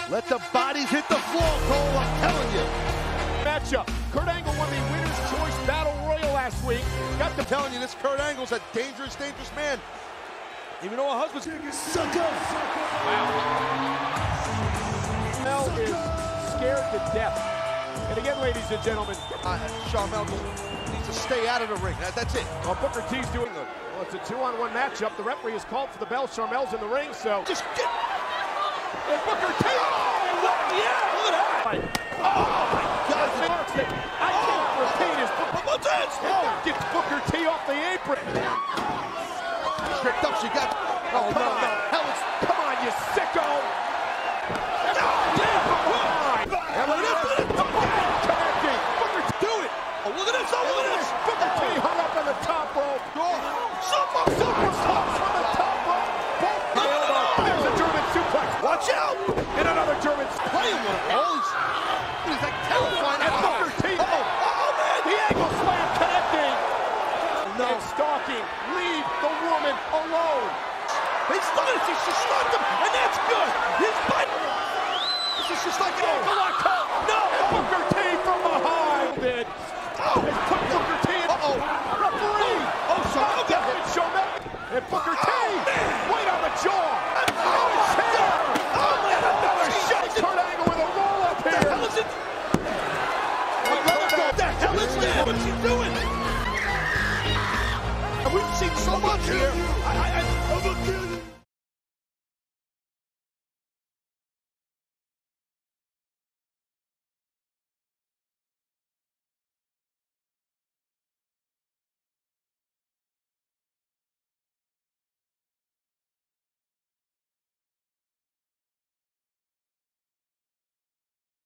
Let the bodies hit the floor, Cole, I'm telling you. Matchup. Kurt Angle won the Winner's Choice Battle Royal last week. I'm telling you, this Kurt Angle's a dangerous, dangerous man. Even though her husband's sucker. Wow. Mel is scared to death. And again, ladies and gentlemen, Sharmell needs to stay out of the ring. That's it. well, Booker T's doing good. Well, it's a 2-on-1 matchup. The referee has called for the bell. Sharmell's in the ring, so Just get. and Booker T. Oh, yeah, look at that. Oh my God! I can't repeat his. What's this? Oh, gets Booker T off the apron. Tricked up, she got. Oh, Come no, on, no. hell is, come on, you sicko! And look at this, connecting. Booker T. Do it. Oh, look at this. Oh, look at this. Booker T hung up on the top rope. Super toss from the top rope. Both elbow. There's a German suplex. Watch out. And another German Playing with him. Oh, he's like terrifying. And Booker T. Oh, man. The ankle slam connecting. No. And stalking. Leave the woman alone. He's done it. She stunned him, and that's good. He's biting. This is just like an ankle lock. No. Booker T from behind. Did. Oh, They put Booker T in. Uh-oh. Referee. Oh, sorry. Showman. And Booker T. Right on the jaw. Oh, Chair. And another shot. Kurt Angle with a roll up What the here. hell is it? What the hell is that? What's he doing? We've seen so much here. I'm a kid.